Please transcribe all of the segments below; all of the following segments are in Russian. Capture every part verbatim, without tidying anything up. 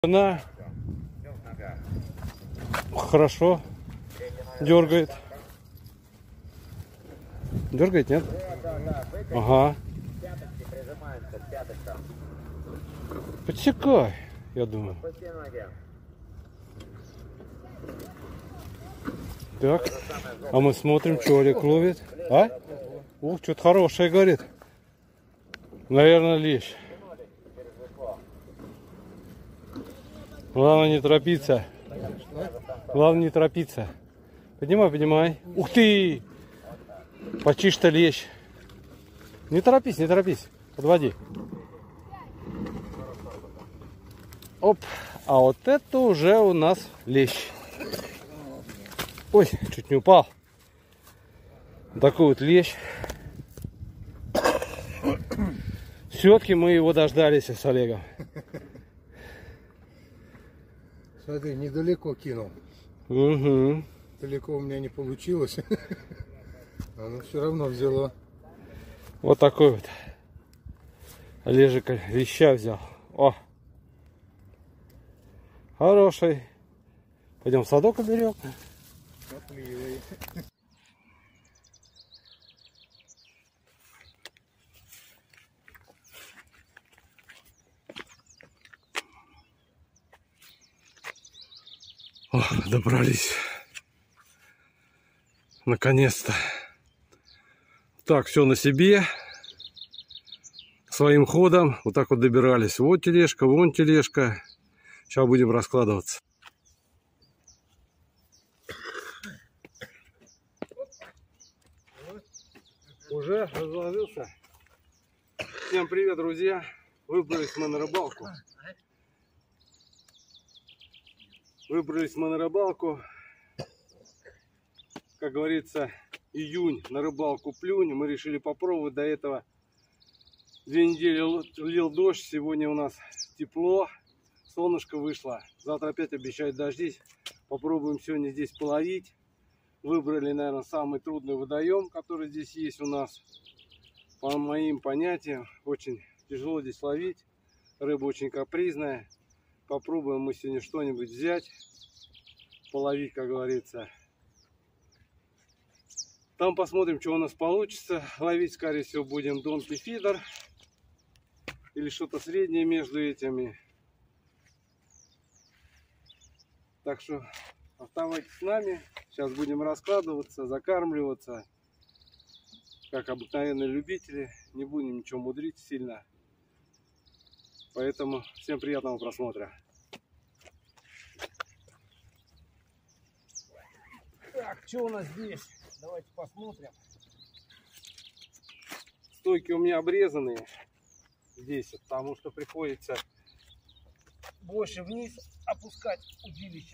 Она хорошо дергает. Дергает, нет? Ага. Подсекай, я думаю. Так, а мы смотрим, что Олег ловит. А? Ух, что-то хорошее, говорит. Наверное, лещ. Главное не торопиться. Главное не торопиться. Поднимай, поднимай. Ух ты! Почти что лещ. Не торопись, не торопись. Подводи. Оп. А вот это уже у нас лещ. Ой, чуть не упал. Такой вот лещ. Все-таки мы его дождались с Олегом. Смотри, недалеко кинул. Угу. Далеко у меня не получилось. Оно все равно взяло. Вот такой вот. Олежик леща взял. О! Хороший. Пойдем в садок уберем. Сопливый. О, добрались. Наконец-то. Так, все на себе. Своим ходом. Вот так вот добирались. Вот тележка, вон тележка. Сейчас будем раскладываться. Уже разложился. Всем привет, друзья. Выбрались мы на рыбалку. Выбрались мы на рыбалку. Как говорится, июнь на рыбалку плюнь. Мы решили попробовать. До этого две недели лил дождь. Сегодня у нас тепло. Солнышко вышло. Завтра опять обещают дождись. Попробуем сегодня здесь половить. Выбрали, наверное, самый трудный водоем, который здесь есть у нас. По моим понятиям, очень тяжело здесь ловить. Рыба очень капризная. Попробуем мы сегодня что-нибудь взять, половить, как говорится. Там посмотрим, что у нас получится. Ловить, скорее всего, будем донки фидер. Или что-то среднее между этими. Так что оставайтесь с нами. Сейчас будем раскладываться, закармливаться. Как обыкновенные любители. Не будем ничего мудрить сильно. Поэтому всем приятного просмотра. Так, что у нас здесь? Давайте посмотрим. Стойки у меня обрезанные здесь, потому что приходится больше вниз опускать удилище.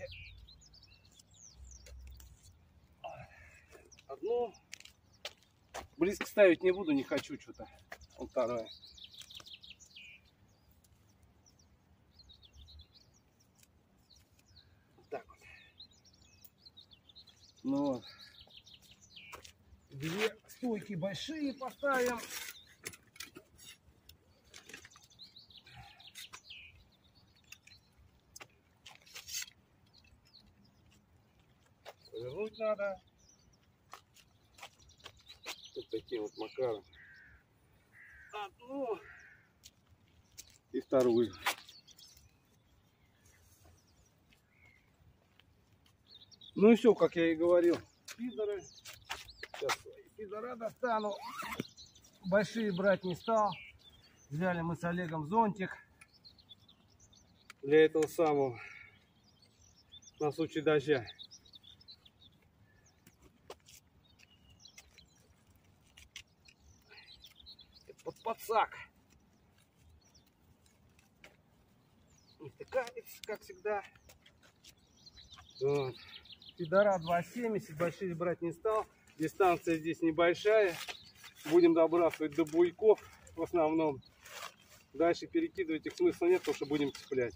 Одну близко ставить не буду, не хочу что-то. Вот вторая. Так вот. Ну вот. Две стойки большие поставим. Повернуть надо. Вот таким вот макаром. Одну и вторую. Ну и все, как я и говорил. Фидеры. Сейчас фидера достану. Большие брать не стал. Взяли мы с Олегом зонтик. Для этого самого. На случай дождя. Под подсак. Втыкается, как всегда. Вот. Фидера два семьдесят, большие брать не стал. Дистанция здесь небольшая. Будем добрасывать до буйков в основном. Дальше перекидывать их смысла нет, потому что будем цеплять.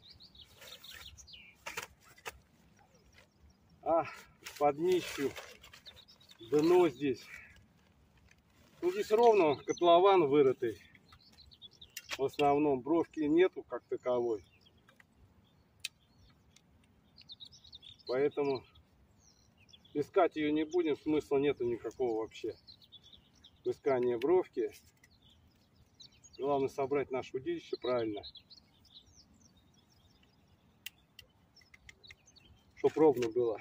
А под днищу дно здесь. Ну, здесь ровно котлован вырытый. В основном бровки нету как таковой. Поэтому искать ее не будем, смысла нету никакого вообще. Искание бровки. Главное собрать наше удилище правильно. Чтоб ровно было.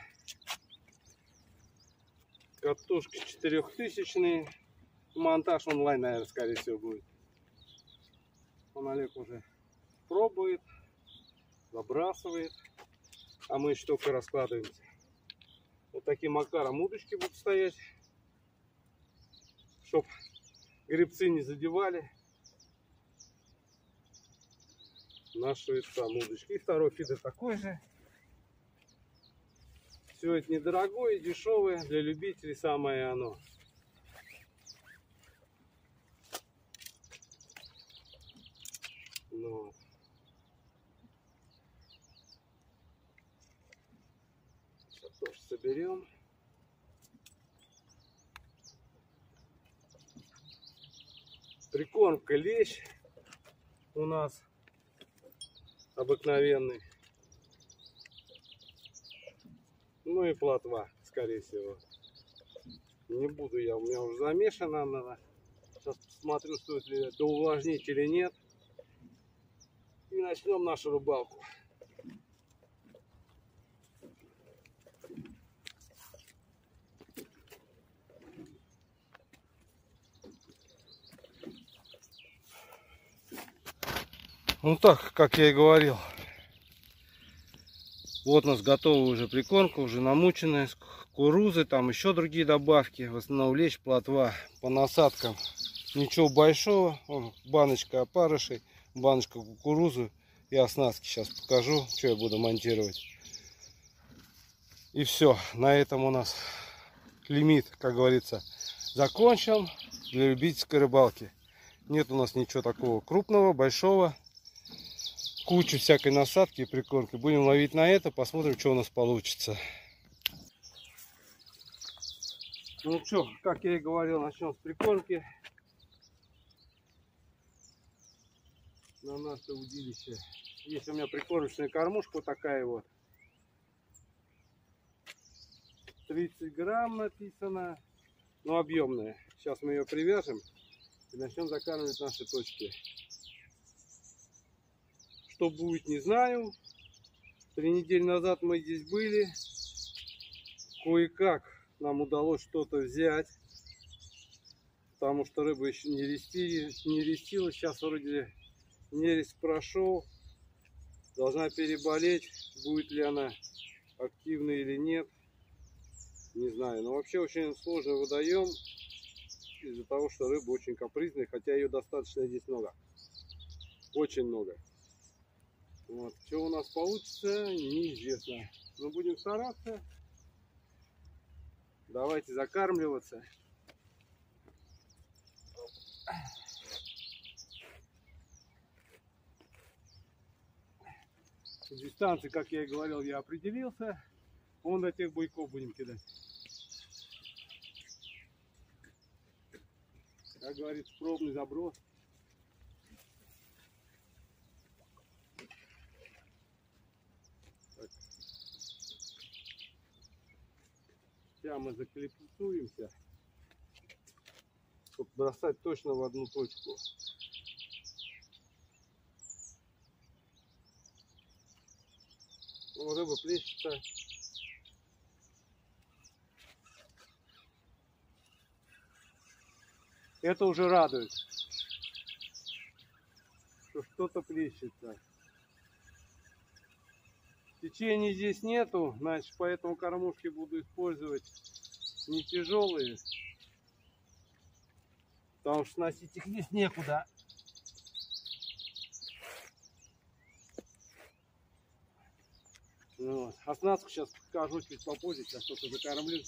Катушки четырехтысячные. Монтаж онлайн, наверное, скорее всего будет. Он Олег уже пробует, забрасывает. А мы еще только раскладываемся. Вот таким макаром удочки будут стоять. Чтоб гребцы не задевали наши там удочки. И второй фидер такой же. Все это недорогое, дешевое, для любителей самое оно. Ну. Сейчас тоже соберем. Прикормка лещ у нас обыкновенный. Ну и плотва, скорее всего. Не буду я, у меня уже замешано она. Сейчас посмотрю, стоит ли доувлажнить или нет. И начнем нашу рыбалку. Ну так, как я и говорил. Вот у нас готова уже прикормка, уже намученная, с кукурузой, там еще другие добавки. В основном лещ, плотва. По насадкам ничего большого. Вон, баночка опарышей, баночка кукурузы и оснастки. Сейчас покажу, что я буду монтировать. И все, на этом у нас лимит, как говорится, закончен для любительской рыбалки. Нет у нас ничего такого крупного, большого. Кучу всякой насадки и прикормки. Будем ловить на это, посмотрим, что у нас получится. Ну что, как я и говорил, начнем с прикормки. На наше удилище. Есть у меня прикормочная кормушка, вот такая вот. тридцать грамм написано, но объемная. Сейчас мы ее привяжем и начнем закармливать наши точки. Что будет, не знаю. Три недели назад мы здесь были. Кое-как нам удалось что-то взять. Потому что рыба еще не рестилась. Не рестилась. Сейчас вроде нерест прошел. Должна переболеть. Будет ли она активной или нет. Не знаю. Но вообще очень сложный водоем. Из-за того, что рыба очень капризная. Хотя ее достаточно здесь много. Очень много. Вот. Что у нас получится, неизвестно. Но будем стараться. Давайте закармливаться. Дистанции, как я и говорил, я определился. Вон до тех буйков будем кидать. Как говорится, пробный заброс. Сейчас мы заклипсуемся, чтобы бросать точно в одну точку. Ну, рыба плещется. Это уже радует, что что-то плещется. Течения здесь нету, значит, поэтому кормушки буду использовать не тяжелые, потому что носить их здесь некуда. Вот. Оснастку сейчас покажу чуть попозже, сейчас что-то закормлю.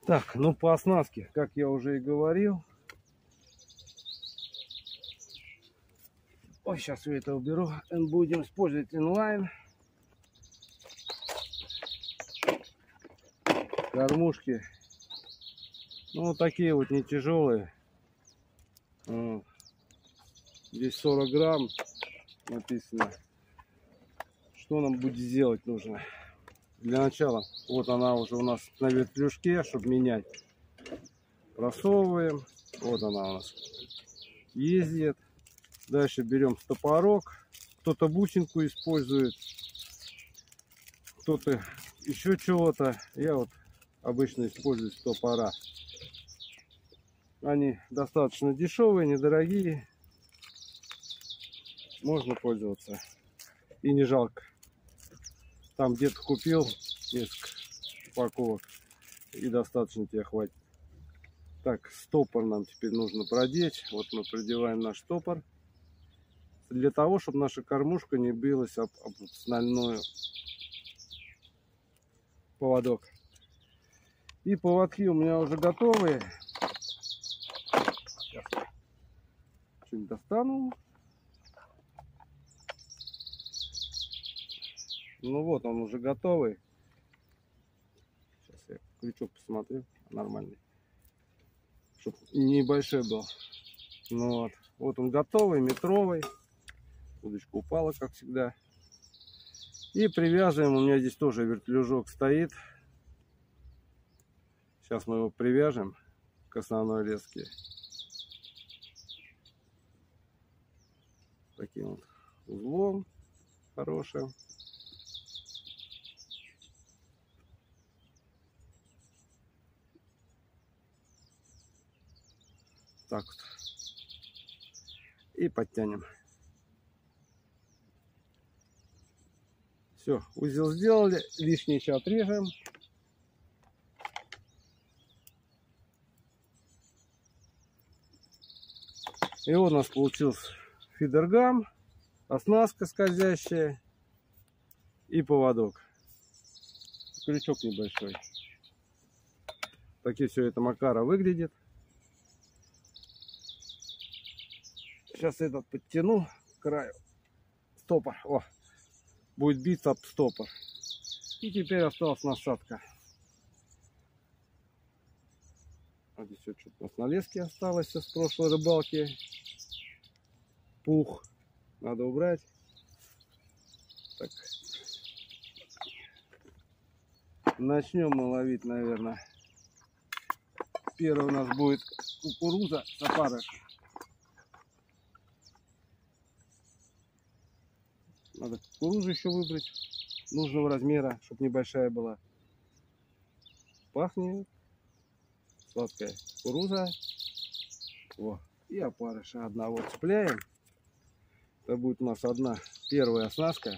Так, ну по оснастке, как я уже и говорил. Ой, сейчас все это уберу. Будем использовать инлайн. Кормушки. Ну, вот такие вот не тяжелые. Здесь сорок грамм написано. Что нам будет сделать нужно? Для начала, вот она уже у нас на вертлюжке, чтобы менять. Просовываем. Вот она у нас ездит. Дальше берем стопорок. Кто-то бусинку использует, кто-то еще чего-то. Я вот обычно использую стопора. Они достаточно дешевые, недорогие. Можно пользоваться. И не жалко. Там где-то купил несколько упаковок. И достаточно тебе хватит. Так, стопор нам теперь нужно продеть. Вот мы продеваем наш стопор. Для того, чтобы наша кормушка не билась об, об стальной поводок. И поводки у меня уже готовые. Сейчас что-нибудь достану. Ну вот он уже готовый. Сейчас я крючок посмотрю. Нормальный. Чтобы небольшой был. Ну вот. Вот он готовый, метровый. Удочка упала, как всегда. И привязываем. У меня здесь тоже вертлюжок стоит. Сейчас мы его привяжем к основной леске. Таким вот узлом хорошим. Так вот. И подтянем. Все, узел сделали. Лишнее еще отрежем. И вот у нас получился фидергам, оснастка скользящая и поводок. Крючок небольшой. Такие все это макара выглядит. Сейчас этот подтяну к краю. Стопор. О, будет биться об стопор. И теперь осталась насадка. Вот здесь вот что-то у нас на леске осталось с прошлой рыбалки. Пух. Надо убрать. Так. Начнем мы ловить, наверное. Первый у нас будет кукуруза с опарышем. Надо кукурузу еще выбрать нужного размера, чтобы небольшая была. Пахнет. Сладкая кукуруза. О, и опарыша одного цепляем. Это будет у нас одна первая оснастка,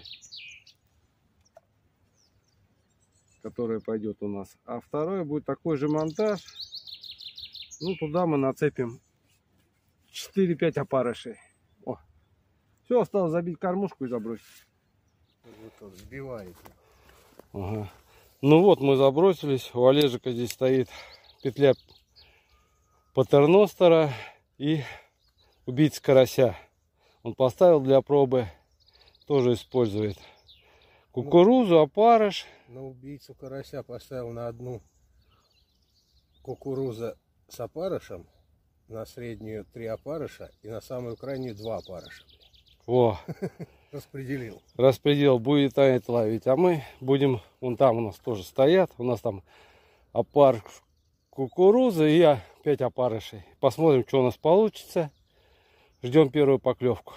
которая пойдет у нас. А второй будет такой же монтаж. Ну, туда мы нацепим четыре-пять опарышей. О, все, осталось забить кормушку и забросить. Вот сбивает. Ага. Ну вот, мы забросились. У Олежика здесь стоит петля патерностера и убийца карася. Он поставил для пробы, тоже использует кукурузу, опарыш. На убийцу карася поставил на одну кукуруза с опарышем, на среднюю три опарыша и на самую крайнюю два опарыша. Во. Распределил. Распределил, будет а это ловить. А мы будем, вон там у нас тоже стоят, у нас там опарыш кукурузы и опять опарышей. Посмотрим, что у нас получится. Ждем первую поклевку.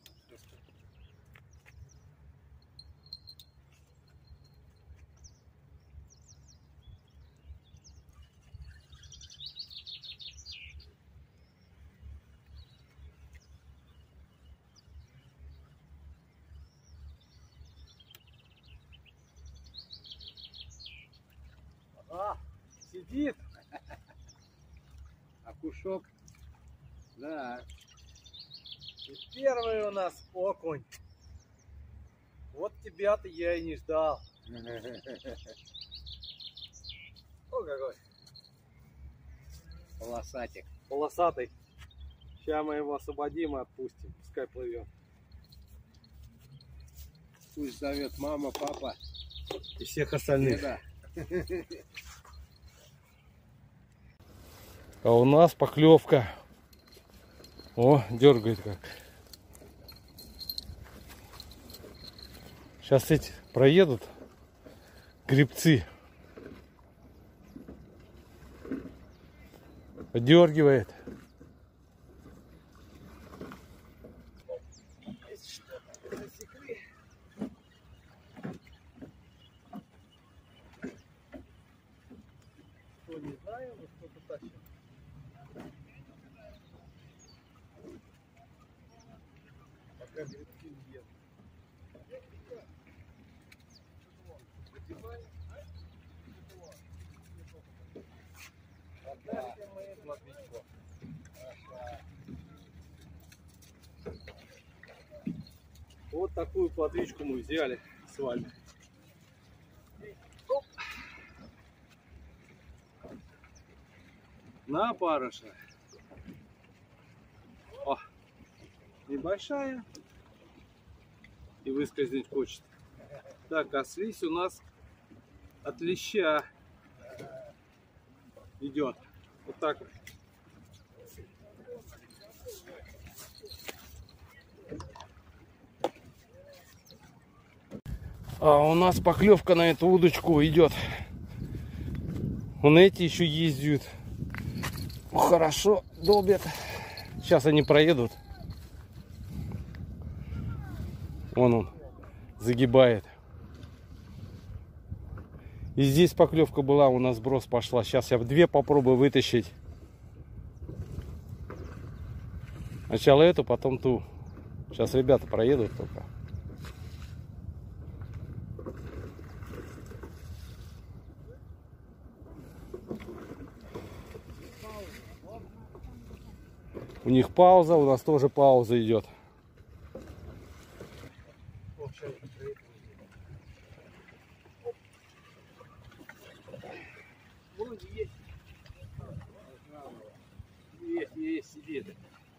А, сидит. Окушок. Да. И первый у нас окунь. Вот тебя-то я и не ждал. О, какой. Полосатик. Полосатый. Сейчас мы его освободим и отпустим. Пускай плывет. Пусть зовет мама, папа. И всех остальных. Да. А у нас поклевка. О, дергает как. Сейчас эти проедут гребцы. Подергивает. Не знаю, вот кто-то тащит. Пока грибки не едут. Вот такую плотвичку мы взяли с вами. Оп. На опарыша. О, небольшая. И выскользнуть хочет. Так, а слизь у нас от леща идет. Вот так вот. А у нас поклевка на эту удочку идет. Вон эти еще ездят. Хорошо долбят. Сейчас они проедут. Вон он загибает. И здесь поклевка была, у нас сброс пошла. Сейчас я в две попробую вытащить. Сначала эту, потом ту. Сейчас ребята проедут только. У них пауза, у нас тоже пауза идет. Есть, есть, есть, сидит.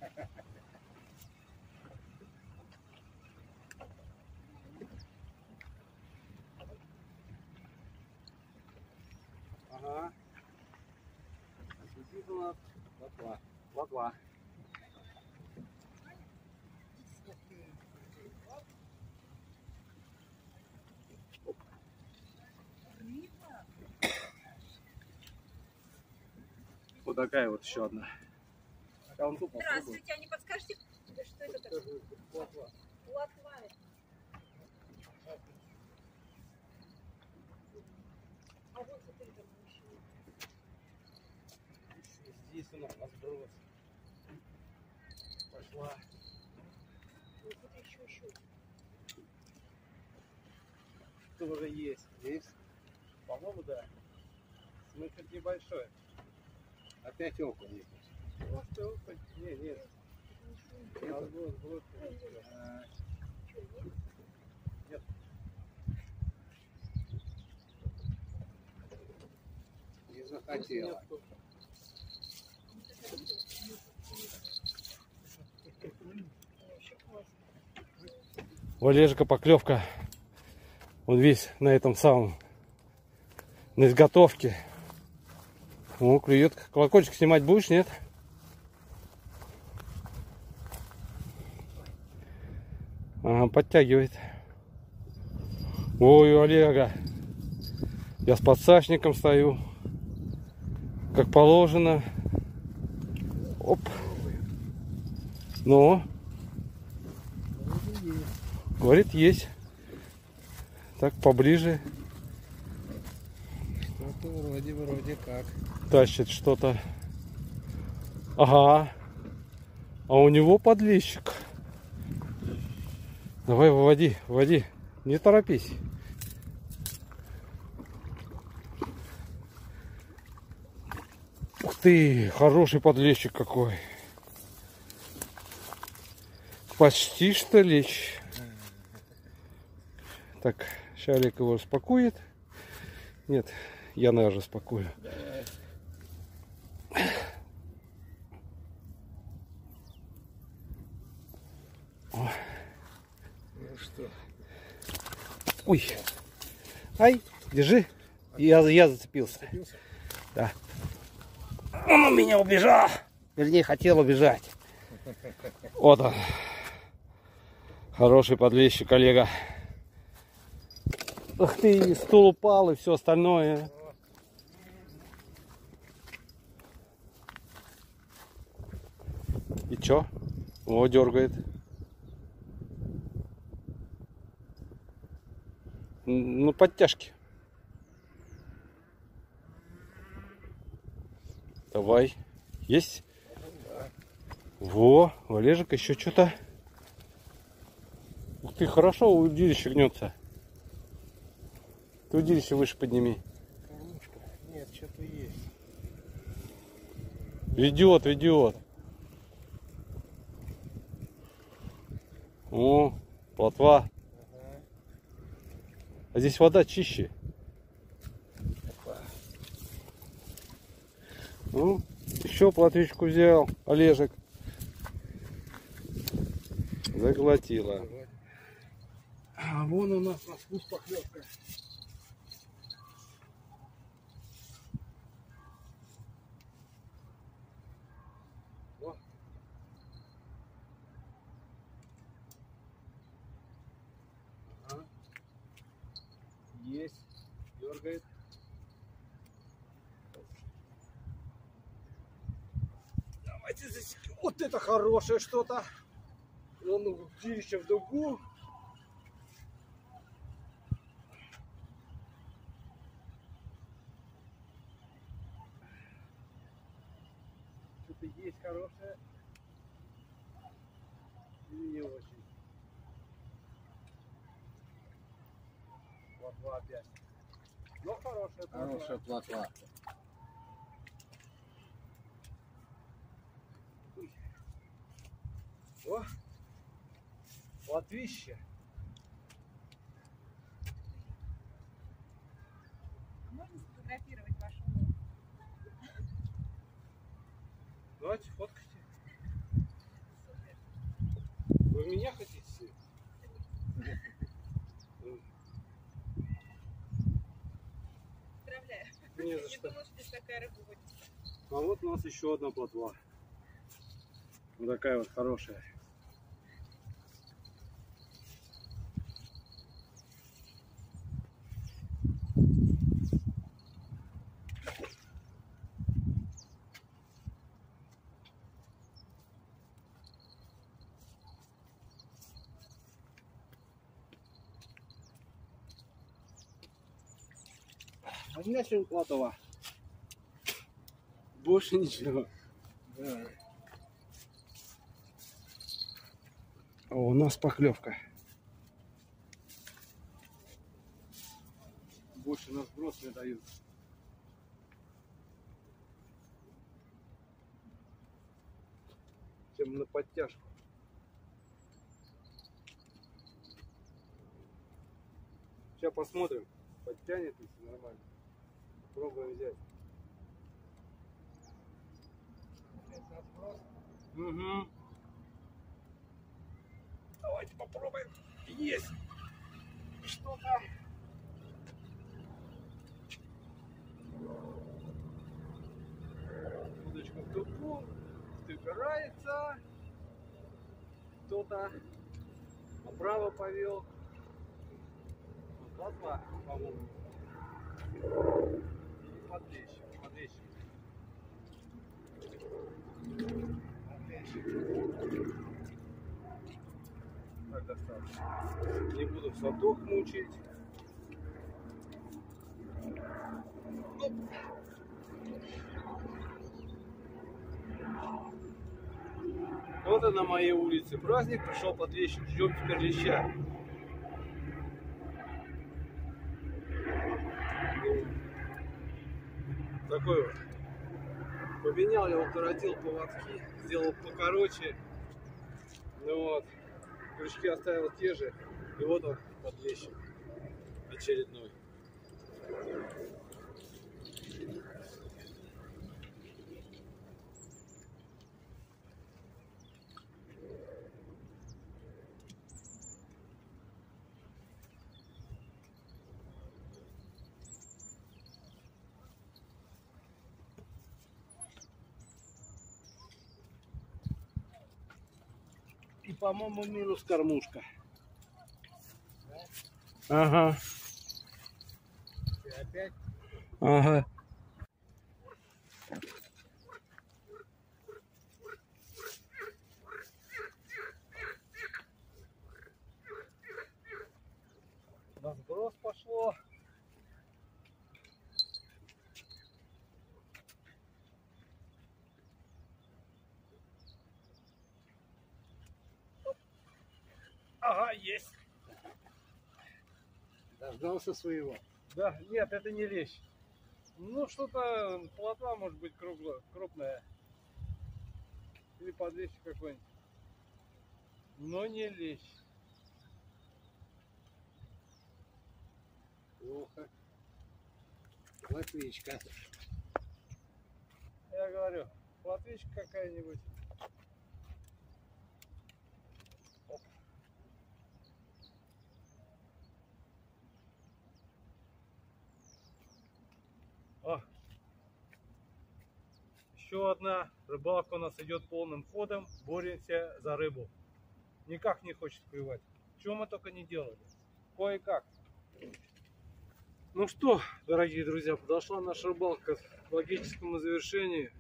Ага. Сидит у нас лотва. Лотва. Вот такая вот еще одна. Здравствуйте, а не подскажете, что это такое? Лотва. Лотва. А вот смотри, там еще. Здесь у нас разброс. Пошла. Вот тут еще, еще. Тоже есть. Есть? По-моему, да. Смысл небольшой. Опять окунь есть. Может, окунь? Не, нет. Разброс, сброс. А, нет. Не захотела. Валежка, поклевка. Он весь на этом самом, на изготовке. О, клюет. Колокольчик снимать будешь, нет? Ага, подтягивает. Ой, у Олега. Я с подсачником стою. Как положено. Оп. Ну. Говорит, есть. Так, поближе. Что-то вроде, вроде как. Тащит что-то. Ага. А у него подлещик. Давай, выводи, выводи. Не торопись. Ух ты, хороший подлещик какой. Почти что лещ. Так, сейчас Олег его успокоит. Нет, я, наверное, успокою. Ой. Ай, держи. Я, я зацепился. Зацепился? Да. Он у меня убежал. Вернее, хотел убежать. Вот он. Хороший подлещик, коллега. Ах ты, стул упал и все остальное. И чё? О, дергает. Ну, подтяжки. Давай. Есть? Во, Валежик еще что-то. Ух ты, хорошо удилище гнется. Ты удилище выше подними. Кормушка. Нет, что-то есть. Ведет, ведет. О, плотва. Ага. А здесь вода чище. Ну, еще плотвичку взял, Олежек. Заглотила. А вон у нас на спуск поклевка. О. Ага. Есть. Дергает. Давайте засекем. Вот это хорошее что-то. Он удилище в дугу. Что-то есть хорошее. И не очень. Плотва опять. Но хорошая плотва. Хорошая плотва. О, плотвище. А можно сфотографировать вашу лодку? Давайте, фоткайте. Вы меня хотите? Поздравляю. Не за Не что. думала, что здесь такая рыба будет. А вот у нас еще одна плотва. Вот такая вот хорошая. А у меня сегодня плотва. Больше ничего. Да. О, у нас поклевка. Больше на сброс не дают. Чем на подтяжку. Сейчас посмотрим, подтянет если нормально. Попробуем взять. Угу. Давайте попробуем. Есть что-то. Удочка в дугу, собирается. Кто-то направо повел. Плотва, по-моему. Или подлещик. Подлещик. Так, достаточно. Не буду садок мучить. Оп. Вот и на моей улице праздник, пришел подлещик, ждем теперь леща. Такой вот. Поменял я, укоротил поводки, сделал покороче. Ну вот, крючки оставил те же. И вот он, подлещик очередной. по-моему, минус кормушка. Ага. И опять Ага. На сброс пошло. Ага, есть. дождался своего. Да, нет, это не лещ. Ну, что-то, плотва может быть круглая, крупная. Или подвесик какой-нибудь. Но не лещ. Плохо. Плотвичка. Я говорю, плотвичка какая-нибудь. Оп. О. Еще одна рыбалка у нас идет полным ходом. Боремся за рыбу. Никак не хочет клевать. Чего мы только не делали. Кое-как. Ну что, дорогие друзья, подошла наша рыбалка к логическому завершению.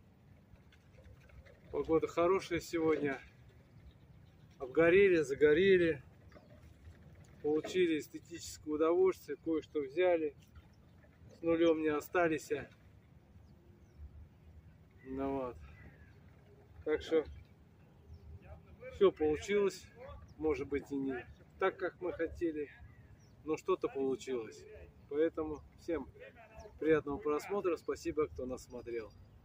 Погода хорошая сегодня. Обгорели, загорели. Получили эстетическое удовольствие. Кое-что взяли. С нулем не остались. Ну вот. Так что все получилось. Может быть и не так, как мы хотели. Но что-то получилось. Поэтому всем приятного просмотра. Спасибо, кто нас смотрел.